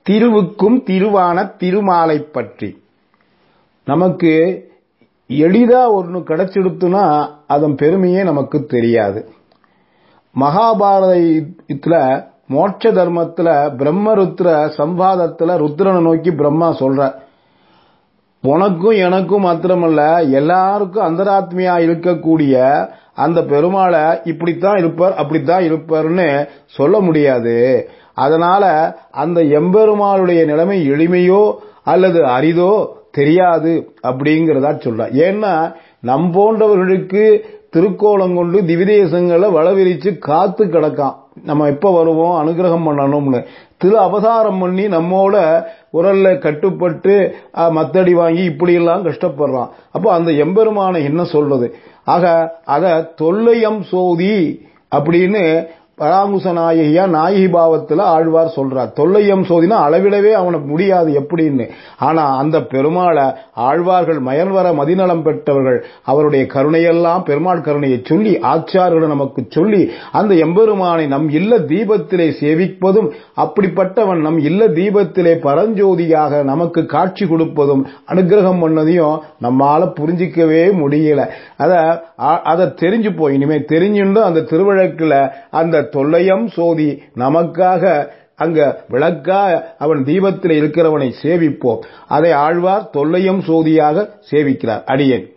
திருவுக்கும் திருவான திருமாலை பற்றி நமக்கு எளிதா ஒன்று கிடைச்சிடுத்துனா அதன் பெருமையே நமக்கு தெரியாது. மகாபாரதத்துல மோட்ச தர்மத்துல பிரம்மருத்ர சம்வாதத்துல ருத்ரனை நோக்கி பிரம்மா சொல்ற, உனக்கும் எனக்கும் மாத்திரமல்ல எல்லாருக்கும் அந்தராத்மியா இருக்கக்கூடிய அந்த பெருமாளை இப்படித்தான் இருப்பார் அப்படித்தான் இருப்பார்னு சொல்ல முடியாது. அதனால அந்த எம்பெருமாளுடைய நிலைமை எளிமையோ அல்லது அரிதோ தெரியாது அப்படிங்கிறதா சொல்ற. ஏன்னா நம் போன்றவர்களுக்கு திருக்கோலம் கொண்டு திவிதேசங்களை வளவிரிச்சு காத்து கிடக்கான். நம்ம எப்ப வருவோம் அனுகிரகம் பண்ணணும்னு திரு அவதாரம் பண்ணி நம்மோட உரல்ல கட்டுப்பட்டு மத்தடி வாங்கி இப்படி எல்லாம் கஷ்டப்படுறான். அப்போ அந்த எம்பெருமானை என்ன சொல்றது? ஆக அத தொல்லையம் சோதி அப்படின்னு பராங்குச நாயகியா நாயகி பாவத்துல ஆழ்வார் சொல்றார். தொல்லையம் சோதினா அளவிடவே அவனுக்கு முடியாது எப்படின்னு. ஆனா அந்த பெருமாளை ஆழ்வார்கள் மயன்வர மதிநலம் பெற்றவர்கள் அவருடைய கருணையெல்லாம் பெருமாள் கருணையை சொல்லி ஆச்சாரர்கள் நமக்கு சொல்லி அந்த எம்பெருமானை நம் இல்ல தீபத்திலே சேவிப்பதும் அப்படிப்பட்டவன் நம் இல்ல தீபத்திலே பரஞ்சோதியாக நமக்கு காட்சி கொடுப்பதும் அனுகிரகம் பண்ணதையும் நம்மால புரிஞ்சிக்கவே முடியல. அத தெரிஞ்சு போய் இனிமே தெரிஞ்சுண்டு அந்த திருவழக்குல அந்த தொல்லையம் சோதி நமக்காக அங்க விளக்கா அவன் தீபத்தில் இருக்கிறவனை சேவிப்போம். அதை ஆழ்வார் தொல்லையம் சோதியாக சேவிக்கிறார். அடியேன்.